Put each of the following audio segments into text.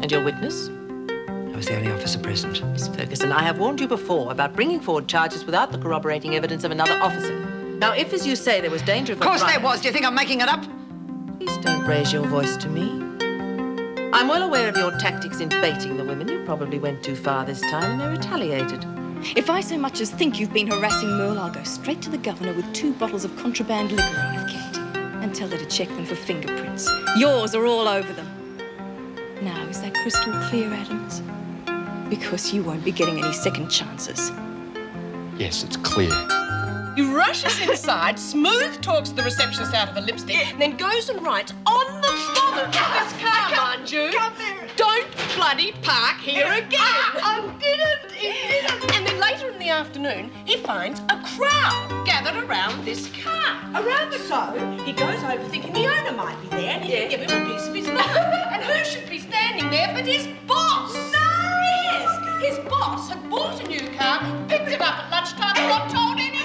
And your witness? I was the only officer present. Miss Ferguson, I have warned you before about bringing forward charges without the corroborating evidence of another officer. Now, if, as you say, there was danger of... Of course there was. Do you think I'm making it up? Please don't raise your voice to me. I'm well aware of your tactics in baiting the women. You probably went too far this time and they retaliated. If I so much as think you've been harassing Merle, I'll go straight to the governor with 2 bottles of contraband liquor I've kept and tell her to check them for fingerprints. Yours are all over them. Now, is that crystal clear, Adams? Because you won't be getting any second chances. Yes, it's clear. He rushes inside, smooth talks the receptionist out of her lipstick, and then goes and writes on the bonnet of this car, mind you. Don't bloody park here again. I didn't. And then later in the afternoon, he finds a crowd gathered around this car. So he goes over thinking the owner might be there and he can give him a piece of his mind. And who should be standing there but his boss? No! Yes, his boss had bought a new car, picked it up at lunchtime and not told anyone.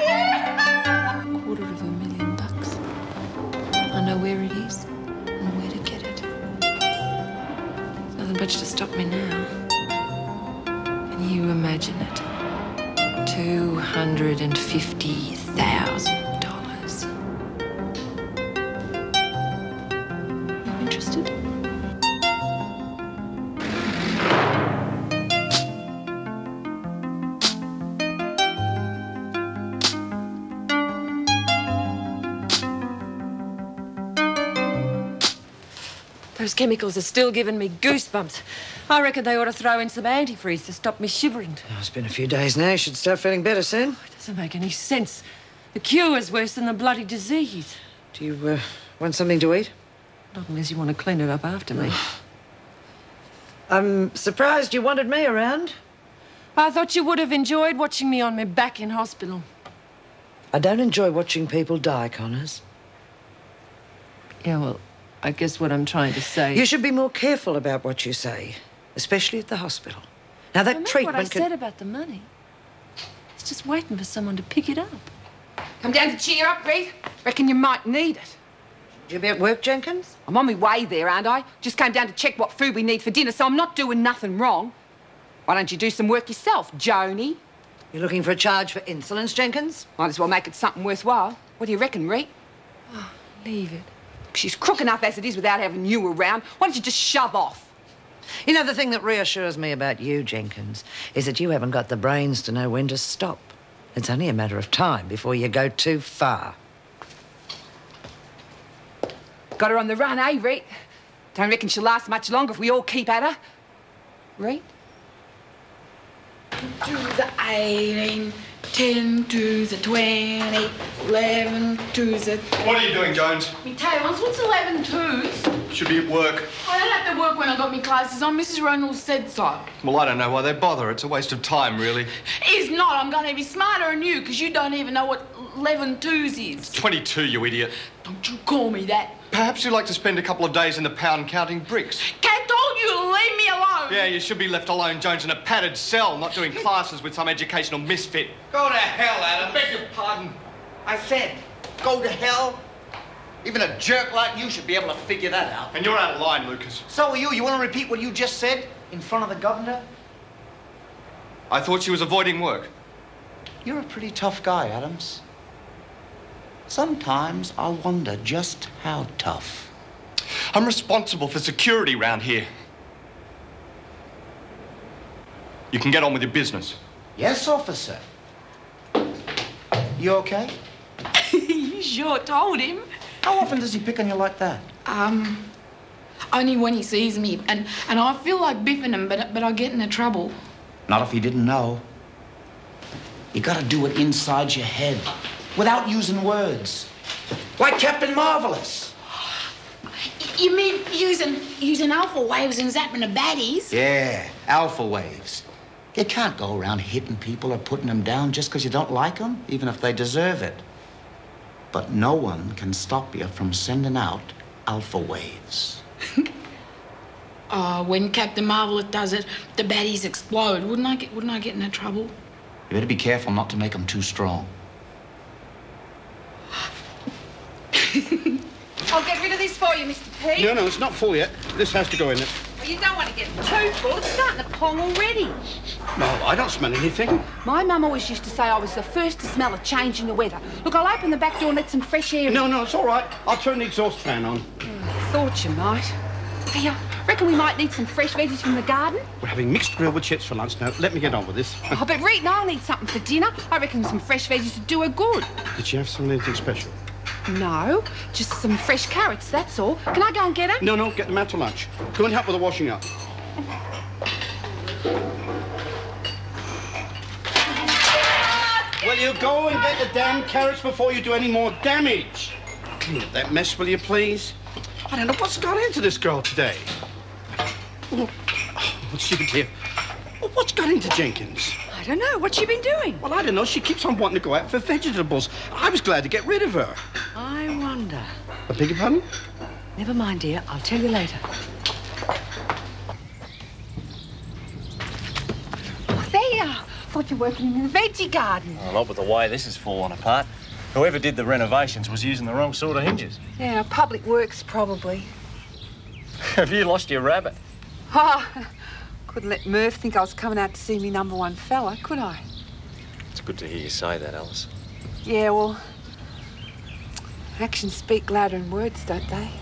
$250,000. I know where it is and where to get it. There's nothing much to stop me now. Can you imagine it? $250,000. You interested? Those chemicals are still giving me goosebumps. I reckon they ought to throw in some antifreeze to stop me shivering. Oh, it's been a few days now. You should start feeling better soon. It doesn't make any sense. The cure's worse than the bloody disease. Do you want something to eat? Not unless you want to clean it up after me. I'm surprised you wanted me around. I thought you would have enjoyed watching me on my back in hospital. I don't enjoy watching people die, Connors. Yeah, well, I guess what I'm trying to say... You should be more careful about what you say, especially at the hospital. Now, that treatment what I said about the money. It's just waiting for someone to pick it up. Come down to cheer up, Reed. Reckon you might need it. You be at work, Jenkins? I'm on my way there, aren't I? Just came down to check what food we need for dinner, so I'm not doing nothing wrong. Why don't you do some work yourself, Joni? You're looking for a charge for insolence, Jenkins? Might as well make it something worthwhile. What do you reckon, Reed? Oh, leave it. She's crook enough as it is without having you around. Why don't you just shove off? You know, the thing that reassures me about you, Jenkins, is that you haven't got the brains to know when to stop. It's only a matter of time before you go too far. Got her on the run, eh, Reed? Don't reckon she'll last much longer if we all keep at her. Reed? 2 to the 18, 10 to the 20, 11 to the... What are you doing, Jones? Me tails, what's 11 twos? Should be at work. I don't have to work when I got me classes on. Mrs. Reynolds said so. Well, I don't know why they bother. It's a waste of time, really. It's not. I'm going to be smarter than you because you don't even know what 11 twos is. 22, you idiot. Don't you call me that. Perhaps you'd like to spend a couple of days in the pound counting bricks. Cat told you to leave me alone. Yeah, you should be left alone, Jones, in a padded cell, not doing classes with some educational misfit. Go to hell, Adam. Beg your pardon. I said, go to hell. Even a jerk like you should be able to figure that out. And you're out of line, Lucas. So are you. You want to repeat what you just said in front of the governor? I thought she was avoiding work. You're a pretty tough guy, Adams. Sometimes I wonder just how tough. I'm responsible for security round here. You can get on with your business. Yes, officer. You okay? You sure told him. How often does he pick on you like that? Only when he sees me. And I feel like biffing him, but I get into trouble. Not if he didn't know. You gotta do it inside your head, without using words. Like Captain Marvelous. You mean using alpha waves and zapping the baddies? Yeah, alpha waves. You can't go around hitting people or putting them down just because you don't like them, even if they deserve it. But no one can stop you from sending out alpha waves. When Captain Marvelous does it, the baddies explode. Wouldn't I get into trouble? You better be careful not to make them too strong. I'll get rid of this for you, Mr. P. No, it's not full yet. This has to go in it. Well, you don't want to get too full. It's starting to pong already. No, I don't smell anything. My mum always used to say I was the first to smell a change in the weather. Look, I'll open the back door and let some fresh air in. No, it's all right. I'll turn the exhaust fan on. Thought you might. Hey, reckon we might need some fresh veggies from the garden? We're having mixed grill with chips for lunch now. Let me get on with this. Oh, but Rita and I'll need something for dinner. I reckon some fresh veggies would do her good. Did she have anything special? No, just some fresh carrots, that's all. Can I go and get them? No, get them out to lunch. Go and help with the washing up. Will you go and get the damn carrots before you do any more damage? Clean up that mess, will you, please? I don't know what's got into this girl today. Oh, what's she dear? What's got into Jenkins? I don't know. What's she been doing? Well, I don't know. She keeps on wanting to go out for vegetables. I was glad to get rid of her. I wonder. I beg your pardon? Never mind, dear. I'll tell you later. Oh, there you are. Thought you were working in the veggie garden. Well, not with the way this is falling apart. Whoever did the renovations was using the wrong sort of hinges. Yeah, Public Works, probably. Have you lost your rabbit? Oh, couldn't let Murph think I was coming out to see me #1 fella, could I? It's good to hear you say that, Alice. Yeah, well, actions speak louder than words, don't they?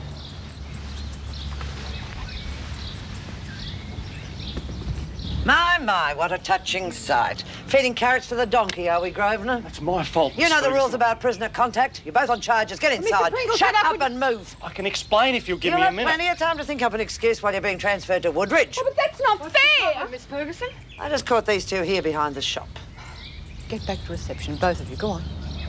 My, what a touching sight. Feeding carrots to the donkey, are we, Grosvenor? That's my fault. You know the rules about prisoner contact. You're both on charges. Get inside. Shut up and move. I can explain if you'll give me a minute. You'll have plenty of time to think up an excuse while you're being transferred to Woodridge. Oh, but that's not fair, Miss Ferguson. I just caught these two here behind the shop. Get back to reception, both of you. Go on.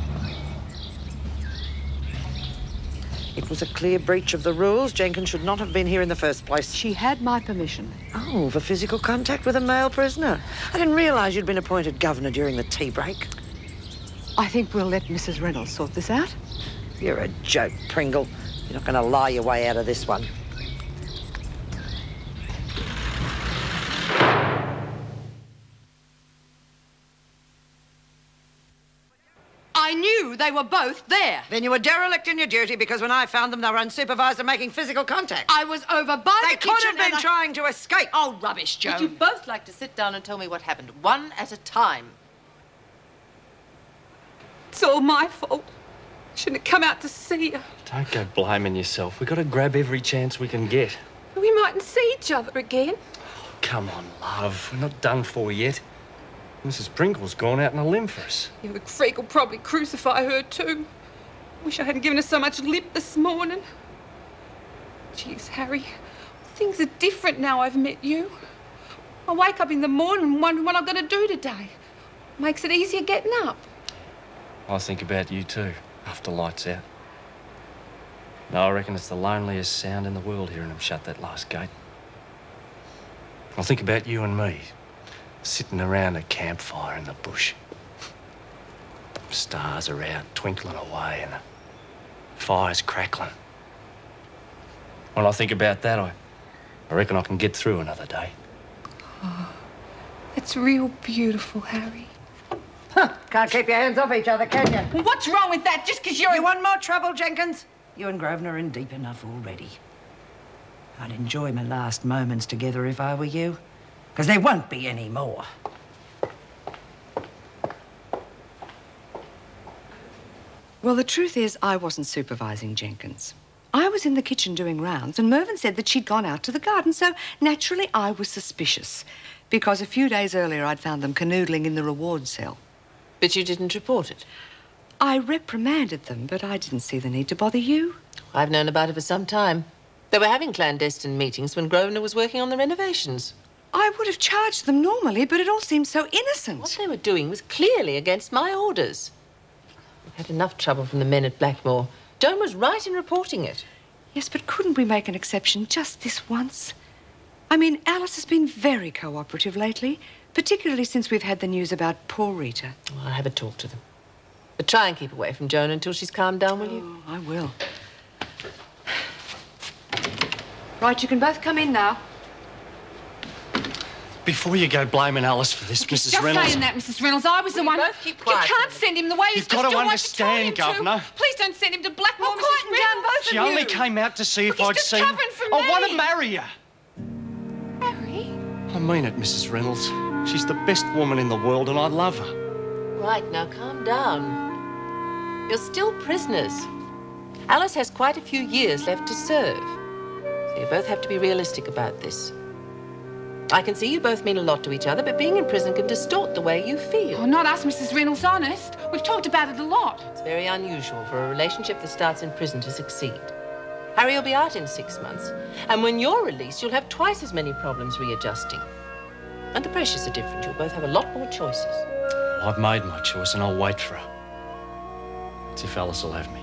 It was a clear breach of the rules. Jenkins should not have been here in the first place. She had my permission. Oh, for physical contact with a male prisoner. I didn't realise you'd been appointed governor during the tea break. I think we'll let Mrs. Reynolds sort this out. You're a joke, Pringle. You're not going to lie your way out of this one. I knew they were both there. Then you were derelict in your duty because when I found them, they were unsupervised and making physical contact. I was over by the kitchen. They could have been trying to escape. Oh, rubbish, Joan. Would you both like to sit down and tell me what happened, one at a time? It's all my fault. Shouldn't have come out to see you. Don't go blaming yourself. We've got to grab every chance we can get. We mightn't see each other again. Oh, come on, love. We're not done for yet. Mrs. Pringle's gone out on a limb for us. Yeah, the freak will probably crucify her too. Wish I hadn't given her so much lip this morning. Jeez, Harry, things are different now I've met you. I wake up in the morning wondering what I'm going to do today. Makes it easier getting up. I think about you too, after lights out. No, I reckon it's the loneliest sound in the world hearing them shut that last gate. I think about you and me, sitting around a campfire in the bush. Stars are out, twinkling away, and the fire's crackling. When I think about that, I reckon I can get through another day. Oh, that's real beautiful, Harry. Huh, can't keep your hands off each other, can you? Well, what's wrong with that? Just because you're... You want more trouble, Jenkins? You and Grosvenor are in deep enough already. I'd enjoy my last moments together if I were you. Because there won't be any more. Well, the truth is, I wasn't supervising Jenkins. I was in the kitchen doing rounds, and Mervyn said that she'd gone out to the garden, so naturally I was suspicious. Because a few days earlier I'd found them canoodling in the reward cell. But you didn't report it? I reprimanded them, but I didn't see the need to bother you. I've known about it for some time. They were having clandestine meetings when Grosvenor was working on the renovations. I would have charged them normally, but it all seemed so innocent. What they were doing was clearly against my orders. We've had enough trouble from the men at Blackmore. Joan was right in reporting it. Yes, but couldn't we make an exception just this once? I mean, Alice has been very cooperative lately, particularly since we've had the news about poor Rita. Well, I'll have a talk to them. But try and keep away from Joan until she's calmed down, will you? Oh, I will. Right, you can both come in now. Before you go blaming Alice for this, Mrs. Just Reynolds... saying that, Mrs. Reynolds. I was the one... both keep quiet. You can't send him the way he's You've got to understand, Governor. Please don't send him to Blackmore, quieten down, both of you. She only came out to see if I'd just seen... covering for I me. want to marry her. I mean it, Mrs. Reynolds. She's the best woman in the world and I love her. Right, now calm down. You're still prisoners. Alice has quite a few years left to serve. So you both have to be realistic about this. I can see you both mean a lot to each other, but being in prison can distort the way you feel. Oh, not us, Mrs. Reynolds, honest. We've talked about it a lot. It's very unusual for a relationship that starts in prison to succeed. Harry will be out in 6 months, and when you're released, you'll have twice as many problems readjusting. And the pressures are different. You'll both have a lot more choices. I've made my choice and I'll wait for her. It's if Alice will have me.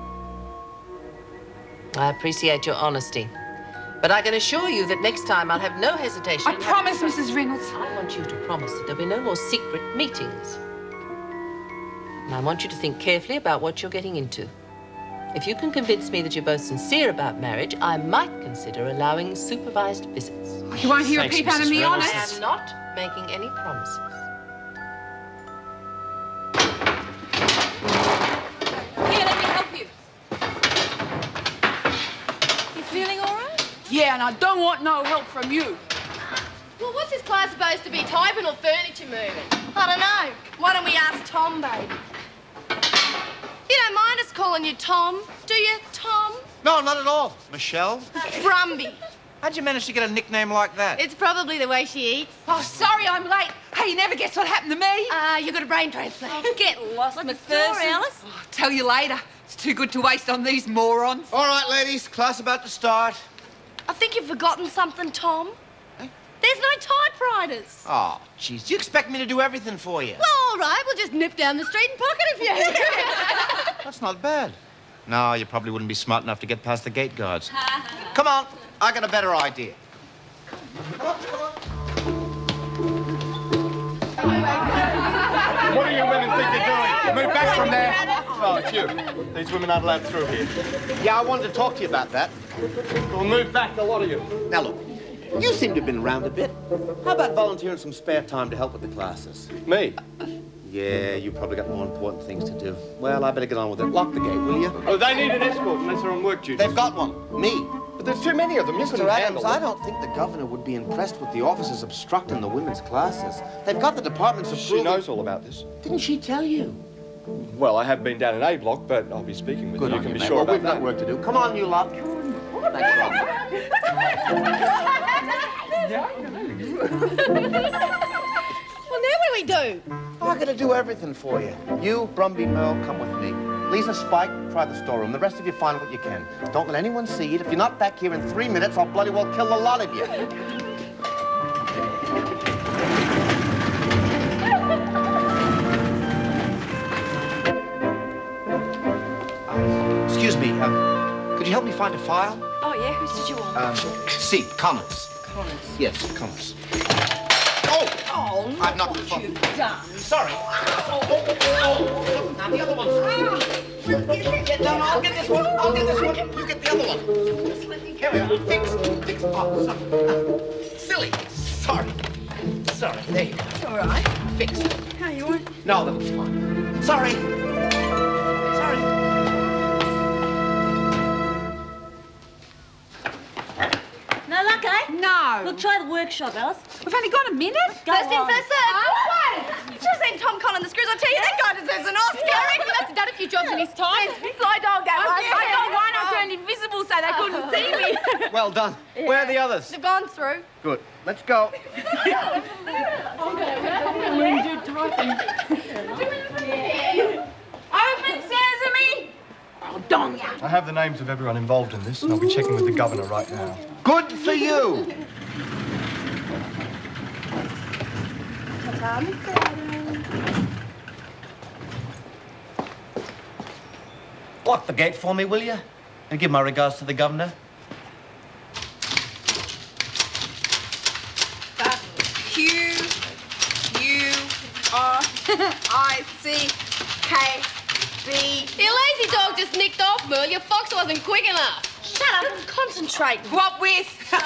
I appreciate your honesty. But I can assure you that next time I'll have no hesitation. I promise, Mrs. Reynolds. I want you to promise that there'll be no more secret meetings. And I want you to think carefully about what you're getting into. If you can convince me that you're both sincere about marriage, I might consider allowing supervised visits. You won't hear a peep out of me, honest. I am not making any promises. Here, let me help you. You feeling all right? Yeah, and I don't want no help from you. Well, what's this class supposed to be, typing or furniture moving? I don't know. Why don't we ask Tom, baby? You don't mind us calling you Tom, do you, Tom? No, not at all. Michelle? Brumby. How'd you manage to get a nickname like that? It's probably the way she eats. Oh, sorry I'm late. Hey, you never guess what happened to me. You got a brain transplant. Get lost, McPherson. Alice? Oh, tell you later. It's too good to waste on these morons. All right, ladies. Class about to start. I think you've forgotten something, Tom. There's no typewriters. Oh, jeez. You expect me to do everything for you? Well, all right. We'll just nip down the street and pocket a few. That's not bad. No, you probably wouldn't be smart enough to get past the gate guards. Come on. I got a better idea. What do you women think you're doing? Move back from there. Oh, it's you. These women aren't allowed through here. Yeah, I wanted to talk to you about that. Well, move back, a lot of you. Now, look, you seem to have been around a bit. How about volunteering some spare time to help with the classes? Me? Yeah, you probably got more important things to do. Well, I better get on with it. Lock the gate, will you? Oh, they need an escort unless they're on work duty. They've got one. Me. But there's too many of them. You couldn't Mr. handle Adams, them. I don't think the governor would be impressed with the officers obstructing the women's classes. They've got the department's approval. She knows all about this. Didn't she tell you? Well, I have been down in A block, but I'll be speaking with you. You can be sure well, about we've got that. work to do. Come on, you lot. Thanks, Rob. Well, now what do we do? I gotta do everything for you. You, Brumby, Merle, come with me. Lisa, Spike, try the storeroom. The rest of you find what you can. Don't let anyone see it. If you're not back here in 3 minutes, I'll bloody well kill the lot of you. Excuse me, could you help me find a file? Oh, yeah? Whose did you want? C, Connors. Connors. Yes, Connors. Oh! Oh, I've knocked the phone. Sorry. Now the other one's... No, I'll get this one. I'll get this one. You get the other one. Here we are. Fix. Oh, sorry. Silly. Sorry. Sorry. There you go. It's all right. Fix. How you want? No, that was fine. Sorry. Sorry. No luck, eh? No. We'll try the workshop, Alice. We've only got a minute. Go First in, on. first served. You should have seen Tom Conn on the screws. I tell you, that guy deserves an Oscar. I reckon he must have done a few jobs in his time. Fly dog, that was. I got one. I turned invisible so they couldn't see me. Well done. Where are the others? They've gone through. Good. Let's go. Open sesame. Oh, dong ya. I have the names of everyone involved in this, and I'll be checking with the governor right now. Good for you. Lock the gate for me, will you? And give my regards to the governor. Q-U-R-I-C-K-B. Your lazy dog just nicked off, Merle. Your fox wasn't quick enough. Shut up and concentrate. What with?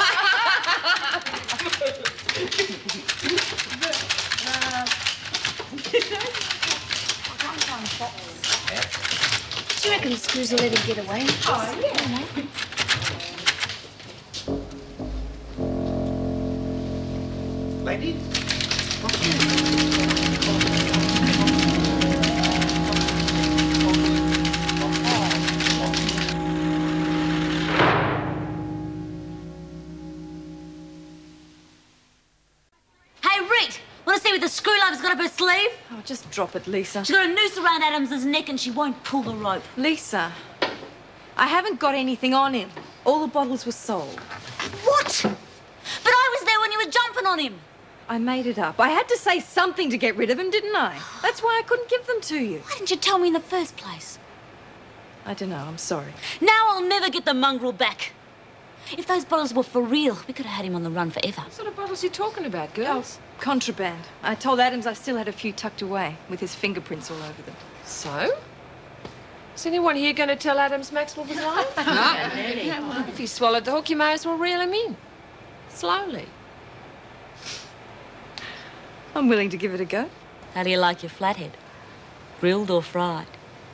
Do you reckon Screws will let him get away? Oh, yeah. Lady? Hey, Rit, want to see what the screw lover's got up her sleeve? Oh, just drop it, Lisa. She's got a noose around Adams's neck and she won't pull the rope. Lisa, I haven't got anything on him. All the bottles were sold. What? But I was there when you were jumping on him. I made it up. I had to say something to get rid of him, didn't I? That's why I couldn't give them to you. Why didn't you tell me in the first place? I don't know, I'm sorry. Now I'll never get the mongrel back. If those bottles were for real, we could have had him on the run forever. What sort of bottles are you talking about, girls? Contraband. I told Adams I still had a few tucked away, with his fingerprints all over them. So? Is anyone here going to tell Adams Maxwell was lying? No. If he swallowed the hook, you may as well reel him in. Slowly. I'm willing to give it a go. How do you like your flathead? Grilled or fried?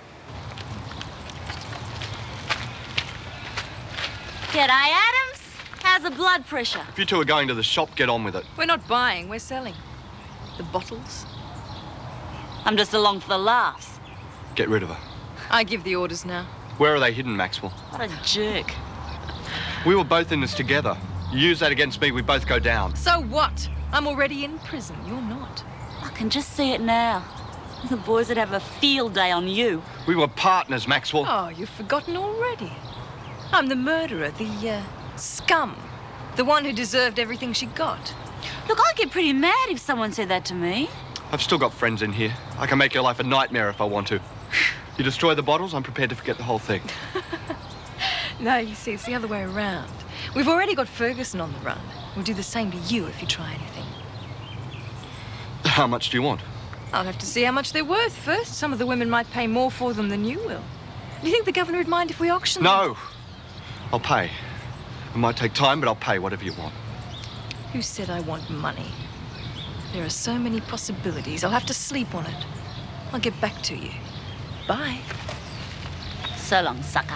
G'day, Adams. How's the blood pressure? If you two are going to the shop, get on with it. We're not buying, we're selling. The bottles. I'm just along for the laughs. Get rid of her. I give the orders now. Where are they hidden, Maxwell? What a jerk. We were both in this together. You use that against me, we both go down. So what? I'm already in prison. You're not. I can just see it now. The boys would have a field day on you. We were partners, Maxwell. Oh, you've forgotten already. I'm the murderer, the scum. The one who deserved everything she got. Look, I'd get pretty mad if someone said that to me. I've still got friends in here. I can make your life a nightmare if I want to. You destroy the bottles, I'm prepared to forget the whole thing. No, you see, it's the other way around. We've already got Ferguson on the run. We'll do the same to you if you try anything. How much do you want? I'll have to see how much they're worth first. Some of the women might pay more for them than you will. Do you think the governor would mind if we auction them? No. I'll pay. It might take time, but I'll pay whatever you want. Who said I want money? There are so many possibilities. I'll have to sleep on it. I'll get back to you. Bye. So long, sucker.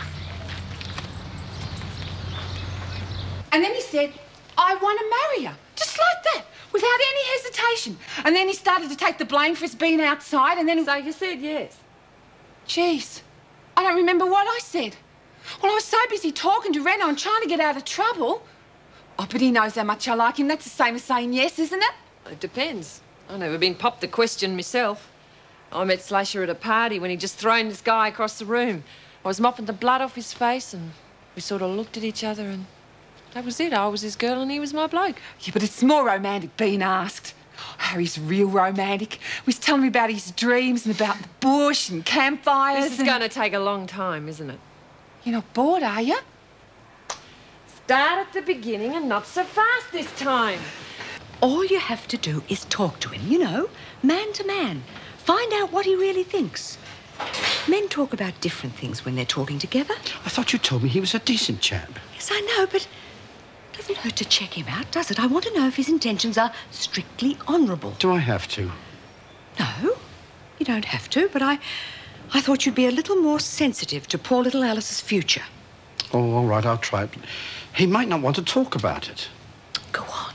And then he said, I want to marry her. Just like that, without any hesitation. And then he started to take the blame for us being outside, and then... So you said yes? Jeez, I don't remember what I said. Well, I was so busy talking to Reno and trying to get out of trouble. Oh, but he knows how much I like him. That's the same as saying yes, isn't it? It depends. I've never been popped the question myself. I met Slasher at a party when he'd just thrown this guy across the room. I was mopping the blood off his face and we sort of looked at each other and that was it. I was his girl and he was my bloke. Yeah, but it's more romantic being asked. Harry's real romantic. He was telling me about his dreams and about the bush and campfires. This is going to take a long time, isn't it? You're not bored, are you? Start at the beginning and not so fast this time. All you have to do is talk to him, you know, man to man. Find out what he really thinks. Men talk about different things when they're talking together. I thought you told me he was a decent chap. Yes, I know, but it doesn't hurt to check him out, does it? I want to know if his intentions are strictly honourable. Do I have to? No, you don't have to, but I thought you'd be a little more sensitive to poor little Alice's future. Oh, all right, I'll try it. But he might not want to talk about it. Go on.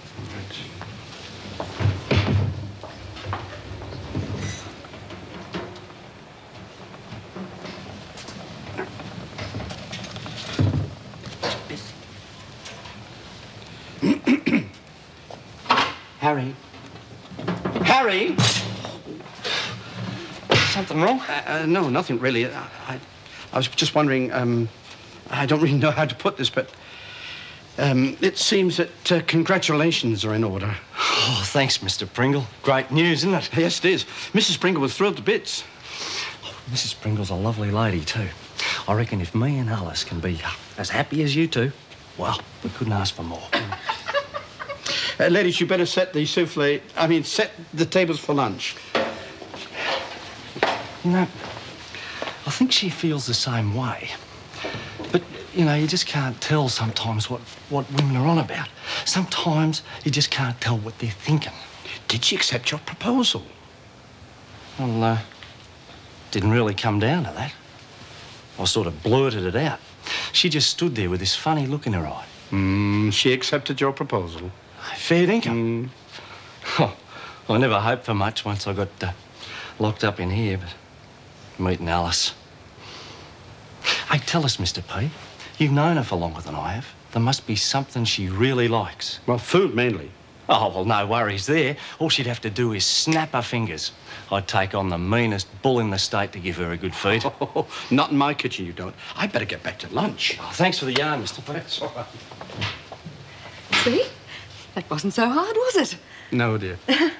Harry? Harry? Something wrong? No, nothing really. I was just wondering, I don't really know how to put this, but it seems that congratulations are in order. Oh, thanks, Mr. Pringle. Great news, isn't it? Yes, it is. Mrs. Pringle was thrilled to bits. Oh, Mrs. Pringle's a lovely lady, too. I reckon if me and Alice can be as happy as you two, well, we couldn't ask for more. Ladies, you better set the set the tables for lunch. You know, I think she feels the same way. But, you know, you just can't tell sometimes what women are on about. Sometimes you just can't tell what they're thinking. Did she accept your proposal? Well, didn't really come down to that. I sort of blurted it out. She just stood there with this funny look in her eye. She accepted your proposal? Fair income. Oh, I never hoped for much once I got locked up in here, but meeting Alice. Hey, tell us, Mr. P, you've known her for longer than I have. There must be something she really likes. Well, food mainly. Oh, well, no worries there. All she'd have to do is snap her fingers. I'd take on the meanest bull in the state to give her a good feed. Oh, not in my kitchen, you don't. I'd better get back to lunch. Oh, thanks for the yarn, Mr. P. That's all right. See? That wasn't so hard, was it? No, dear.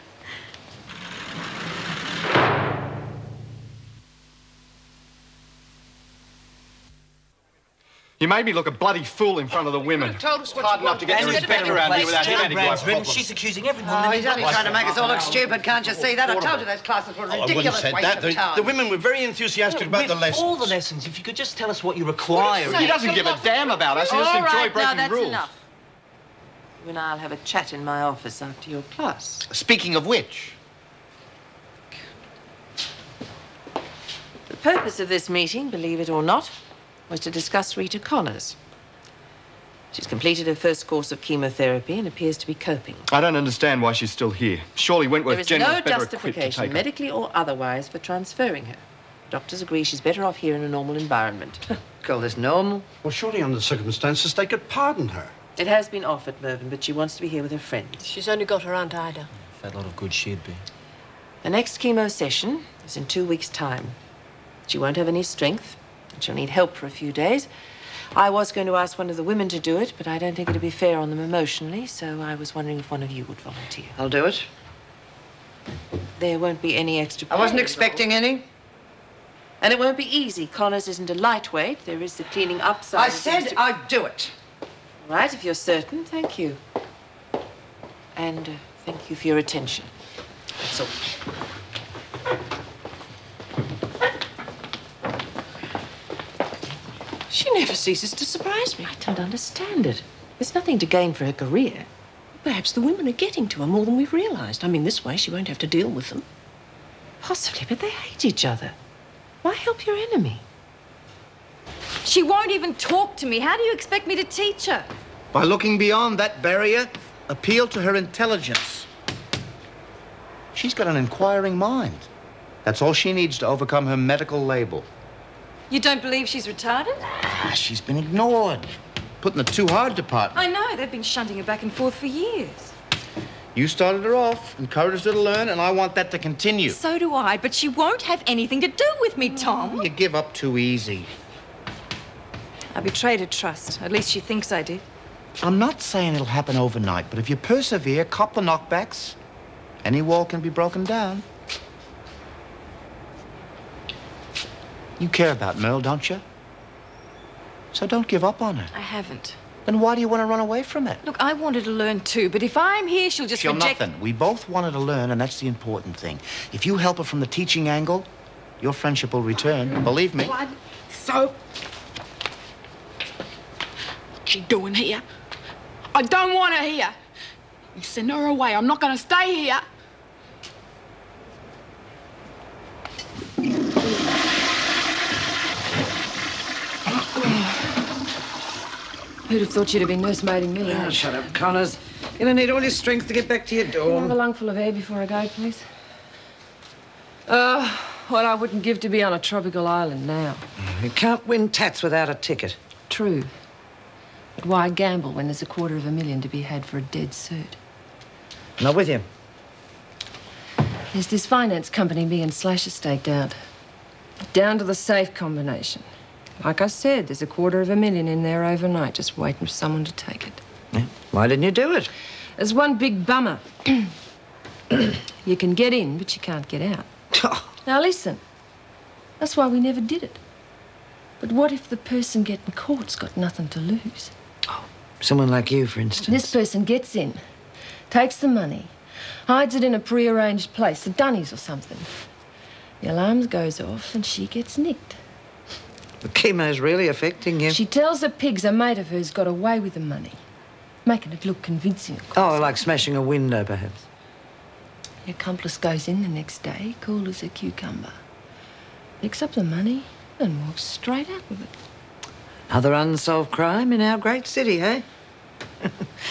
You made me look a bloody fool in front of the women. Told us what Hard you enough to get wanted. your respect around here without him any problems. She's accusing everyone. Oh, he's only trying to make us all look stupid, can't you see that? I told you those classes were a ridiculous waste of time. The women were very enthusiastic about the lessons. All the lessons, if you could just tell us what you require. He doesn't give a damn about us. He doesn't enjoy breaking that's rules. enough. You and I'll have a chat in my office after your class. Speaking of which, The purpose of this meeting, believe it or not, was to discuss Rita Connors. She's completed her first course of chemotherapy and appears to be coping. I don't understand why she's still here. Surely Wentworth There is General's no better equipped to justification, take her. medically or otherwise, for transferring her. Doctors agree she's better off here in a normal environment. Call this normal? Well, surely under the circumstances they could pardon her. It has been offered, Mervyn, but she wants to be here with her friends. She's only got her Aunt Ida. Fat lot of good she'd be. The next chemo session is in 2 weeks' time. She won't have any strength, and she'll need help for a few days. I was going to ask one of the women to do it, but I don't think it'd be fair on them emotionally, so I was wondering if one of you would volunteer. I'll do it. There won't be any extra pay. I wasn't expecting any. And it won't be easy. Connors isn't a lightweight. There is the cleaning up side. I said I'd do it. All right, if you're certain, thank you. And thank you for your attention. That's all. She never ceases to surprise me. I don't understand it. There's nothing to gain for her career. Perhaps the women are getting to her more than we've realised. I mean, this way she won't have to deal with them. Possibly, but they hate each other. Why help your enemy? She won't even talk to me. How do you expect me to teach her? by looking beyond that barrier, appeal to her intelligence. She's got an inquiring mind. That's all she needs to overcome her medical label. You don't believe she's retarded? She's been ignored. Put in the too hard department. I know. They've been shunting her back and forth for years. You started her off, encouraged her to learn, and I want that to continue. So do I, but she won't have anything to do with me, Tom. You give up too easy. I betrayed her trust. At least she thinks I did. I'm not saying it'll happen overnight, but if you persevere, cop the knockbacks, any wall can be broken down. You care about Merle, don't you? So don't give up on her. I haven't. Then why do you want to run away from it? Look, I wanted to learn too, but if I'm here, she'll just She'll reject... nothing. We both wanted to learn, and that's the important thing. If you help her from the teaching angle, your friendship will return. Believe me. What? So... What's she doing here? I don't want her here. You send her away. I'm not going to stay here. Who'd have thought you'd have been nursemaiding me? Oh, shut up, Connors. You're going to need all your strength to get back to your Can I have dorm. a lungful of air before I go, please? What I wouldn't give to be on a tropical island now. You can't win tats without a ticket. True. But why gamble when there's $250,000 to be had for a dead cert? Not with you. There's this finance company me and Slasher staked out. Down to the safe combination. Like I said, there's $250,000 in there overnight, just waiting for someone to take it. Yeah. Why didn't you do it? There's one big bummer. You can get in, but you can't get out. Now listen, that's why we never did it. But what if the person getting caught's got nothing to lose? Someone like you, for instance. This person gets in, takes the money, hides it in a pre-arranged place, the Dunnies or something. The alarm goes off and she gets nicked. The chemo's really affecting you. She tells the pigs a mate of hers got away with the money, making it look convincing, of course. Oh, like smashing a window, perhaps. The accomplice goes in the next day, cool as a cucumber, picks up the money and walks straight out with it. Another unsolved crime in our great city, eh?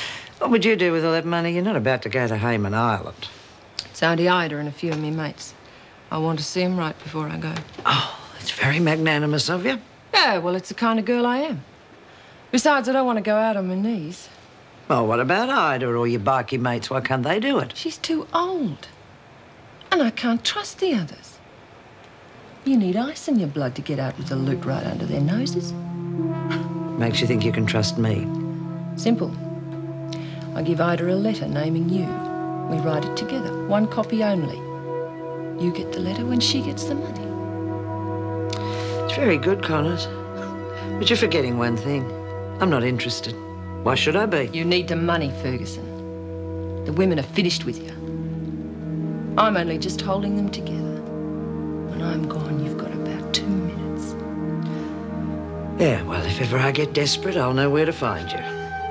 What would you do with all that money? You're not about to go to Hayman Island. It's Auntie Ida and a few of me mates. I want to see them right before I go. Oh, that's very magnanimous of you. Yeah, well, it's the kind of girl I am. Besides, I don't want to go out on my knees. Well, what about Ida or your bikie mates? Why can't they do it? She's too old. And I can't trust the others. You need ice in your blood to get out with the loot right under their noses. Makes you think you can trust me? Simple. I give Ida a letter naming you. We write it together, one copy only. You get the letter when she gets the money. It's very good, Connors. But you're forgetting one thing. I'm not interested. Why should I be? You need the money, Ferguson. The women are finished with you. I'm only just holding them together. When I'm gone, you've got about 2 minutes. Yeah, well, if ever I get desperate, I'll know where to find you.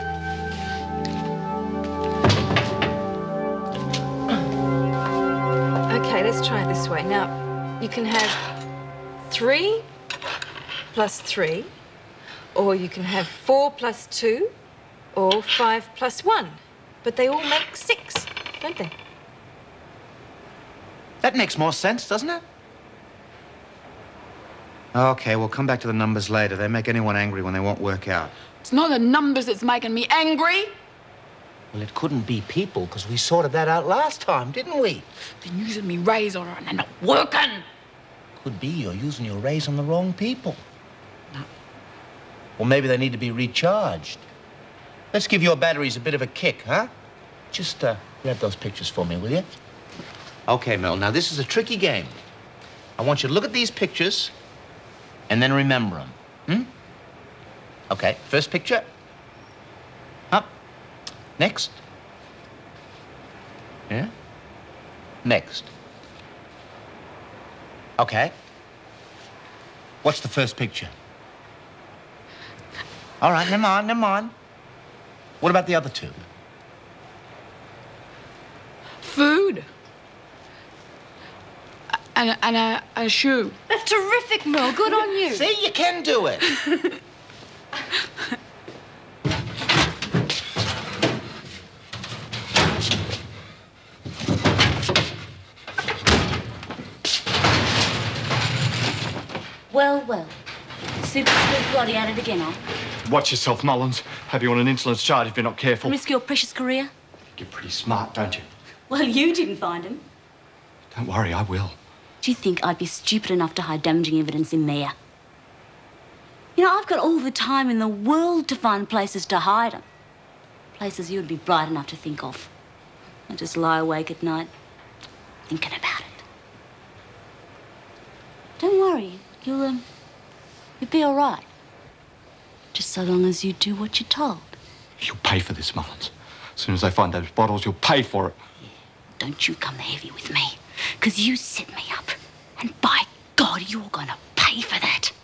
Okay, let's try it this way. Now, you can have 3 plus 3, or you can have 4 plus 2, or 5 plus 1. But they all make 6, don't they? That makes more sense, doesn't it? Okay, we'll come back to the numbers later. They make anyone angry when they won't work out. It's not the numbers that's making me angry. Well, it couldn't be people, because we sorted that out last time, didn't we? They're using me rays on her and they're not working. Could be you're using your rays on the wrong people. No. Or maybe they need to be recharged. Let's give your batteries a bit of a kick, huh? Just grab those pictures for me, will you? Okay, Mel, now this is a tricky game. I want you to look at these pictures and then remember them. Okay, first picture. Up. Next. Yeah? Next. Okay. What's the first picture? All right, never mind, never mind. What about the other two? Food. And a shoe. That's terrific, Mel. Good on you. See, you can do it. Well, well. Super Sweet Bloody at it again, huh? Watch yourself, Mullins. Have you on an insolence charge if you're not careful. Risk your precious career? You're pretty smart, don't you? Well, you didn't find him. Don't worry, I will. Do you think I'd be stupid enough to hide damaging evidence in there? You know, I've got all the time in the world to find places to hide them. Places you'd be bright enough to think of. I just lie awake at night thinking about it. Don't worry, you'll be all right. Just so long as you do what you're told. You'll pay for this, Mullins. As soon as they find those bottles, you'll pay for it. Yeah. Don't you come heavy with me, because you set me up. And by God, you're gonna pay for that.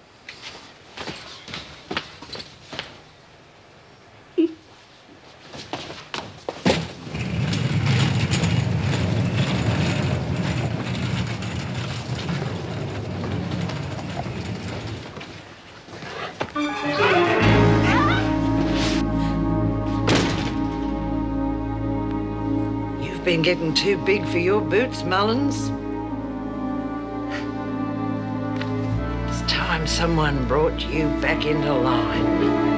You've been getting too big for your boots, Mullins. It's time someone brought you back into line.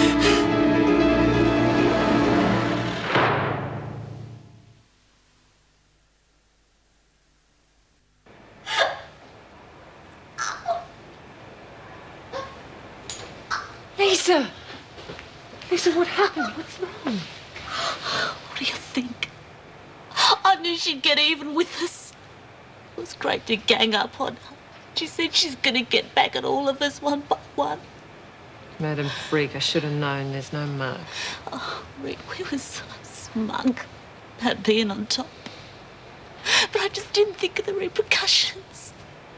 Lisa! Lisa, what happened? What's wrong? What do you think? I knew she'd get even with us. It was great to gang up on her. She said she's gonna get back at all of us one by one. Madam Freak, I should have known there's no mark. Oh, Rick, we were so smug about being on top. But I just didn't think of the repercussions.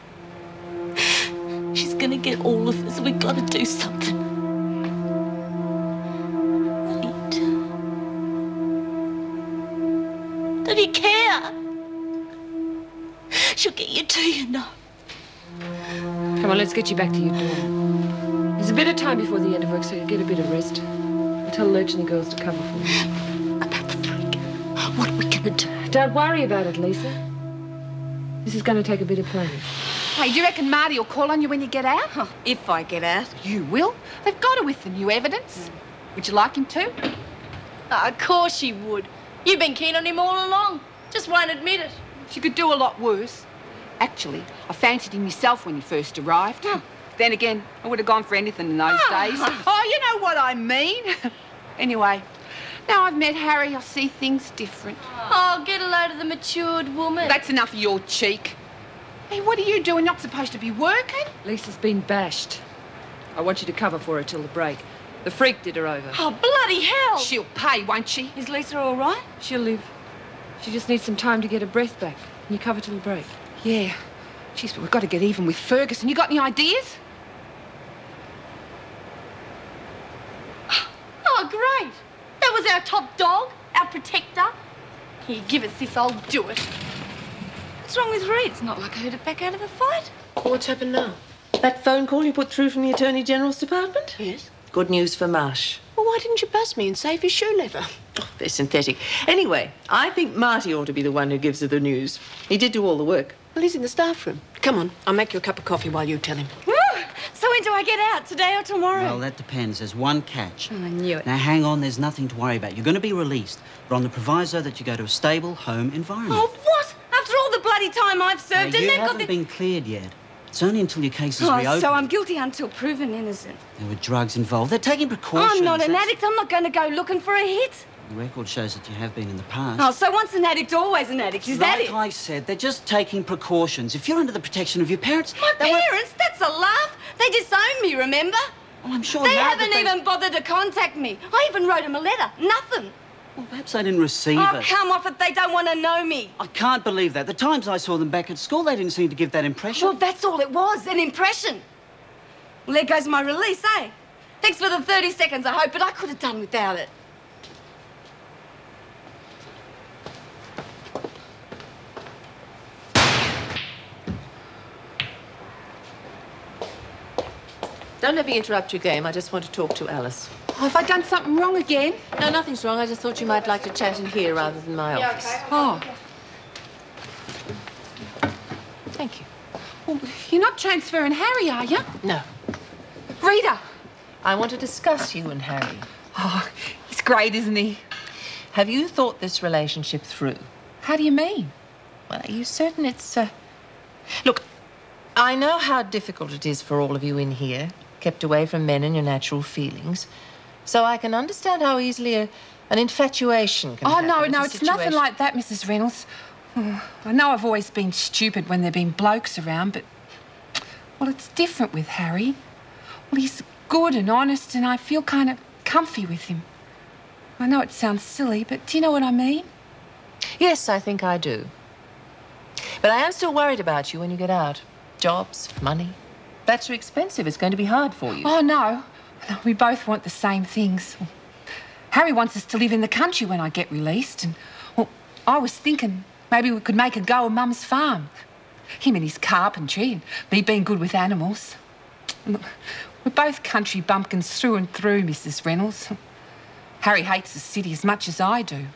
She's gonna get all of us. We gotta do something. Right. Don't you care? She'll get you too, you know. Come on, let's get you back to your dorm. There's a bit of time before the end of work, so you'll get a bit of rest. I'll tell Lurch and the girls to cover for me. About the freak. What are we going to do? Don't worry about it, Lisa. This is going to take a bit of planning. Hey, do you reckon Marty will call on you when you get out? Oh, if I get out. You will. They've got her with the new evidence. Would you like him to? Oh, of course she would. You've been keen on him all along. Just won't admit it. She could do a lot worse. Actually, I fancied him myself when he first arrived. Then again, I would have gone for anything in those days. Oh, you know what I mean. Anyway, now I've met Harry, I see things different. Oh, get a load of the matured woman. That's enough of your cheek. Hey, what are you doing? Not supposed to be working? Lisa's been bashed. I want you to cover for her till the break. The freak did her over. Oh, bloody hell! She'll pay, won't she? Is Lisa all right? She'll live. She just needs some time to get her breath back. Can you cover till the break? Yeah. Jeez, but we've got to get even with Ferguson. You got any ideas? Oh, great. That was our top dog, our protector. Here, give us this, I'll do it. What's wrong with Reed? It's not like I heard it back out of a fight. What's happened now? That phone call you put through from the Attorney General's department? Yes. Good news for Marsh. Well, why didn't you buzz me and save his shoe leather? Oh, they're synthetic. Anyway, I think Marty ought to be the one who gives her the news. He did do all the work. Well, he's in the staff room. Come on, I'll make you a cup of coffee while you tell him. Woo! So when do I get out? Today or tomorrow? Well, that depends. There's one catch. Oh, I knew it. Now, hang on. There's nothing to worry about. You're going to be released, but on the proviso that you go to a stable home environment. Oh, what? After all the bloody time I've served, Now, and you they've got haven't the... been cleared yet. It's only until your case is Oh, reopened. so I'm guilty until proven innocent. There were drugs involved. They're taking precautions. I'm not an That's- addict. I'm not going to go looking for a hit. The record shows that you have been in the past. Oh, so once an addict, always an addict. Is that Like it? I said, they're just taking precautions. If you're under the protection of your parents... My parents? That's a laugh. They disowned me, remember? Oh, I'm sure They now haven't that even bothered to contact me. I even wrote them a letter. Nothing. Well, perhaps they didn't receive Oh, it. come off it. They don't want to know me. I can't believe that. The times I saw them back at school, they didn't seem to give that impression. Well, that's all it was, an impression. Well, there goes my release, eh? Thanks for the 30 seconds, I hope, but I could have done without it. Don't let me interrupt your game. I just want to talk to Alice. Oh, have I done something wrong again? No, nothing's wrong. I just thought you might like to chat in here rather than my office. Okay. Oh. Thank you. Well, you're not transferring Harry, are you? No. Rita. I want to discuss you and Harry. Oh, he's great, isn't he? Have you thought this relationship through? How do you mean? Well, are you certain it's... Look, I know how difficult it is for all of you in here, kept away from men and your natural feelings. So I can understand how easily an infatuation can happen. No, It's a it's nothing situation- like that, Mrs. Reynolds. Oh, I know I've always been stupid when there've been blokes around, but... Well, it's different with Harry. Well, he's good and honest, and I feel kind of comfy with him. I know it sounds silly, but do you know what I mean? Yes, I think I do. But I am still worried about you when you get out. Jobs, money. That's too expensive. It's going to be hard for you. Oh, no. We both want the same things. Harry wants us to live in the country when I get released, and, well, I was thinking maybe we could make a go of Mum's farm. Him and his carpentry, and me being good with animals. Look, we're both country bumpkins through and through, Mrs. Reynolds. Harry hates the city as much as I do.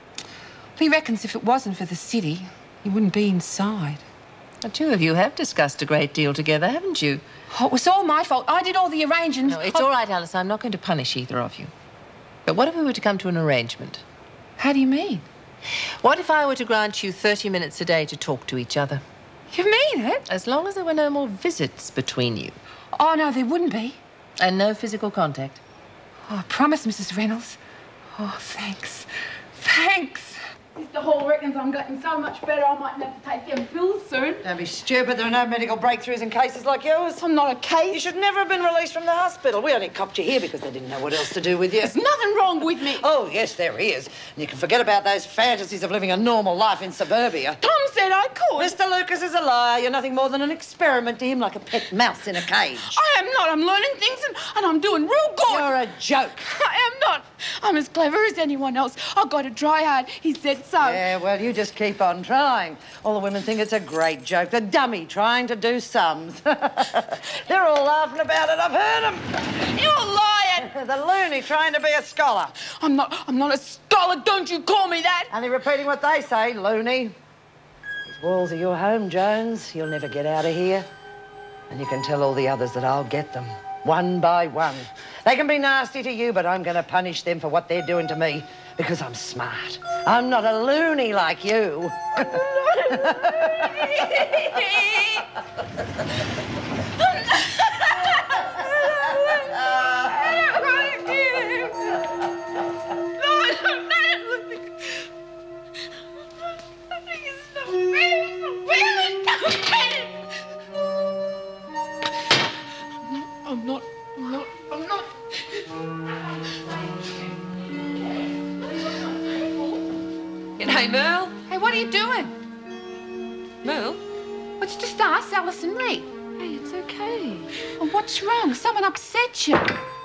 He reckons if it wasn't for the city, he wouldn't be inside. The two of you have discussed a great deal together, haven't you? Oh, it was all my fault. I did all the arranging. No, it's all right, Alice. I'm not going to punish either of you. But what if we were to come to an arrangement? How do you mean? What if I were to grant you 30 minutes a day to talk to each other? You mean it? As long as there were no more visits between you. Oh, no, there wouldn't be. And no physical contact. Oh, I promise, Mrs. Reynolds. Oh, thanks. Thanks. Mr. Hall reckons I'm getting so much better I might have to take them pills soon. Don't be stupid. There are no medical breakthroughs in cases like yours. I'm not a case. You should never have been released from the hospital. We only copped you here because they didn't know what else to do with you. There's nothing wrong with me. Oh, yes, there is. And you can forget about those fantasies of living a normal life in suburbia. Tom said I could. Mr. Lucas is a liar. You're nothing more than an experiment to him, like a pet mouse in a cage. I am not. I'm learning things and I'm doing real good. You're a joke. I am not. I'm as clever as anyone else. I've got to try hard. He said so. Yeah, well, you just keep on trying. All the women think it's a great joke. The dummy trying to do sums. They're all laughing about it. I've heard them. You're a liar, Dad! The loony trying to be a scholar. I'm not a scholar. Don't you call me that. Only repeating what they say, loony. These walls are your home, Jones. You'll never get out of here. And you can tell all the others that I'll get them, one by one. They can be nasty to you, but I'm going to punish them for what they're doing to me because I'm smart. I'm not a loony like you. I'm not. G'day, Merle. Hey, what are you doing? Merle? Well, it's just us, Alice and me. Hey, it's okay. Oh, what's wrong? Someone upset you.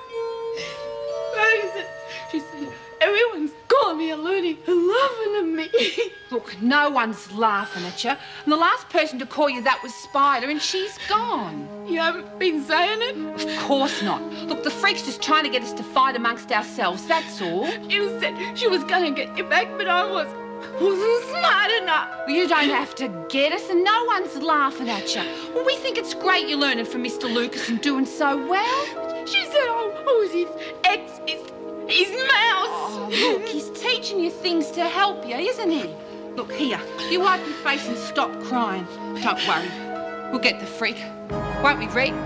She said, everyone's calling me a loony and laughing at me. Look, no one's laughing at you. And the last person to call you that was Spider, and she's gone. You haven't been saying it? Of course not. Look, the freak's just trying to get us to fight amongst ourselves, that's all. She said she was going to get you back, but I wasn't smart enough. Well, you don't have to get us, and no one's laughing at you. Well, we think it's great you're learning from Mr. Lucas and doing so well. She said I was his his mouse. Oh, look, he's teaching you things to help you, isn't he? Look, here, you wipe your face and stop crying. Don't worry, we'll get the freak. Won't we, Reed?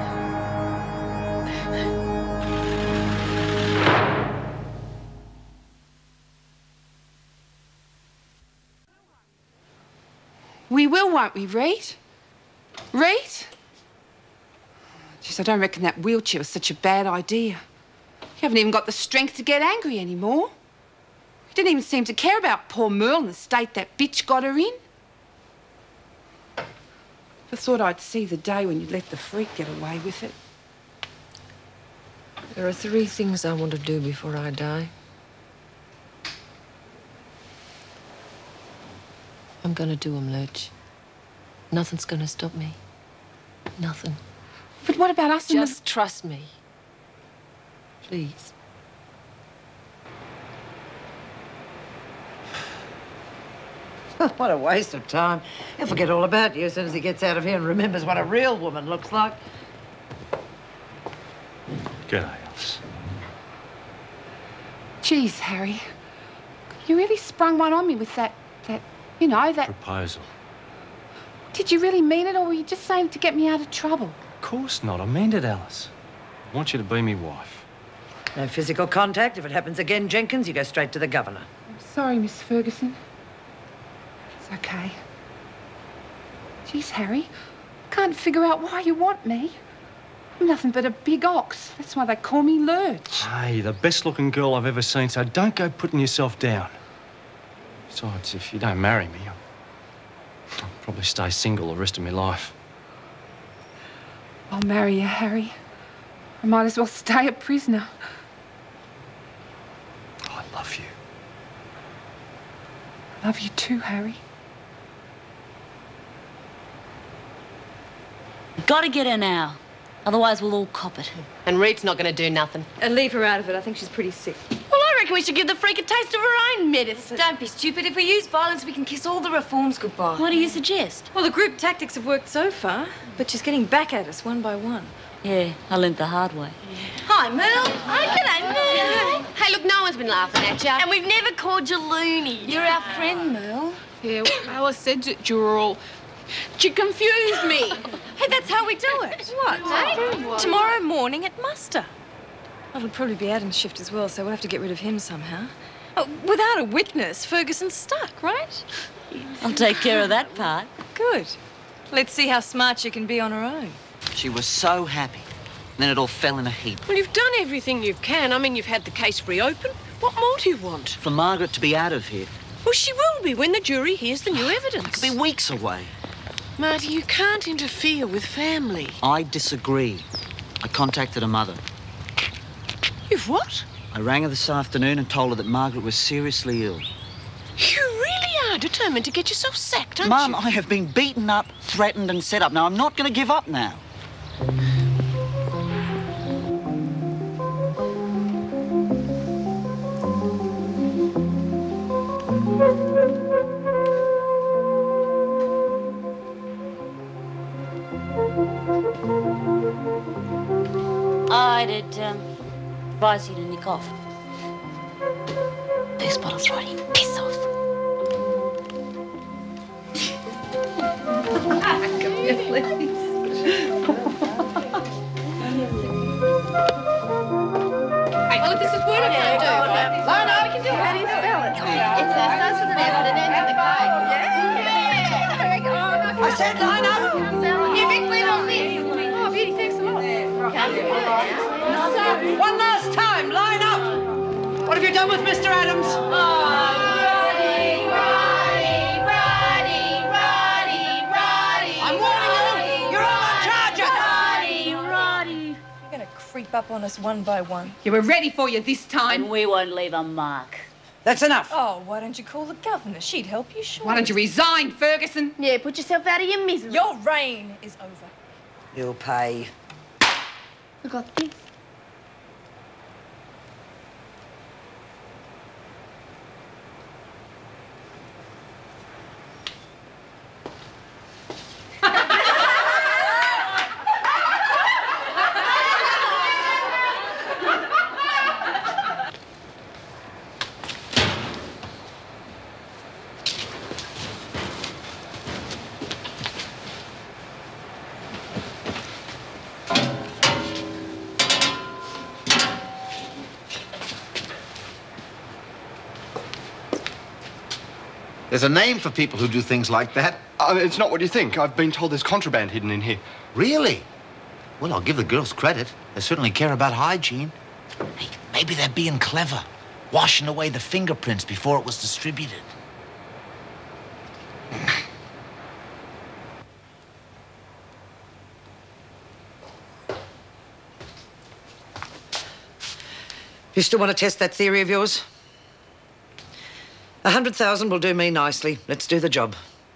We will, won't we, Reed? Reed? Jeez, I don't reckon that wheelchair was such a bad idea. You haven't even got the strength to get angry anymore. You didn't even seem to care about poor Merle and the state that bitch got her in. I thought I'd see the day when you let the freak get away with it. There are 3 things I want to do before I die. I'm gonna do them, Lurch. Nothing's gonna stop me. Nothing. But what about us? Just trust me. Please. What a waste of time. He'll forget all about you as soon as he gets out of here and remembers what a real woman looks like. G'day, Alice. Geez, Harry. You really sprung one on me with that, you know, that... Proposal. Did you really mean it, or were you just saying it to get me out of trouble? Of course not. I meant it, Alice. I want you to be me wife. No physical contact. If it happens again, Jenkins, you go straight to the governor. I'm sorry, Miss Ferguson. It's okay. Geez, Harry, I can't figure out why you want me. I'm nothing but a big ox. That's why they call me Lurch. Hey, the best-looking girl I've ever seen, so don't go putting yourself down. Besides, if you don't marry me, I'll probably stay single the rest of my life. I'll marry you, Harry. I might as well stay a prisoner. I love you. I love you too, Harry. Gotta get her now. Otherwise, we'll all cop it. And Reed's not going to do nothing. And leave her out of it. I think she's pretty sick. Well, I reckon we should give the freak a taste of her own medicine. Don't be stupid. If we use violence, we can kiss all the reforms goodbye. What do you suggest? Well, the group tactics have worked so far, but she's getting back at us one by one. Yeah, I learnt the hard way. Hi, Merle. Oh, g'day, Merle. Hey, look, no one's been laughing at you. And we've never called you loony. You're our friend, Merle. Yeah, well, Alice said that you were all... She confused me. Hey, that's how we do it. What? What? Tomorrow morning at muster. Well, it'll probably be Adam's shift as well, so we'll have to get rid of him somehow. Oh, without a witness, Ferguson's stuck, right? I'll take care of that part. Good. Let's see how smart she can be on her own. She was so happy. Then it all fell in a heap. Well, you've done everything you can. I mean, you've had the case reopened. What more do you want? For Margaret to be out of here. Well, she will be when the jury hears the new evidence. It'll be weeks away. Marty, you can't interfere with family. I disagree. I contacted her mother. You've what? I rang her this afternoon and told her that Margaret was seriously ill. You really are determined to get yourself sacked, aren't Mum, you? I have been beaten up, threatened and set up. Now, I'm not going to give up now. advise you to nick off. First bottle's ready. Piss off. Oh, this is what I can do. Oh, no, we can do it. How do you spell it? It starts with an F and it ends with a K. Yeah. I said line up. You big clean on this. Oh, beauty, thanks a lot. One last time, line up. What have you done with Mr. Adams? I'm warning you. You're all on charges. You're going to creep up on us one by one. Yeah, we're ready for you this time. And we won't leave a mark. That's enough. Oh, why don't you call the governor? She'd help you, sure. Why don't you resign, Ferguson? Yeah, put yourself out of your misery. Your reign is over. You'll pay. I got this. There's a name for people who do things like that. It's not what you think. I've been told there's contraband hidden in here. Really? Well, I'll give the girls credit. They certainly care about hygiene. Hey, maybe they're being clever, washing away the fingerprints before it was distributed. You still want to test that theory of yours? 100,000 will do me nicely. Let's do the job.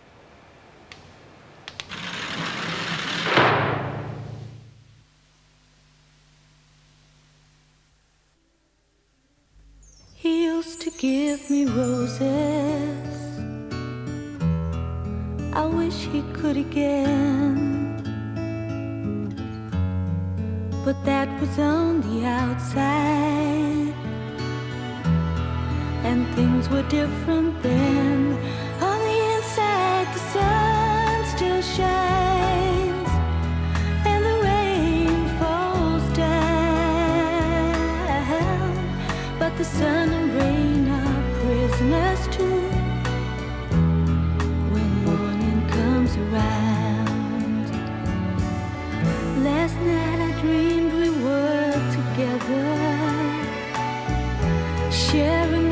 He used to give me roses. I wish he could again. But that was on the outside, and things were different then. On the inside, the sun still shines, and the rain falls down. But the sun and rain are prisoners too when morning comes around. Last night I dreamed we were together, sharing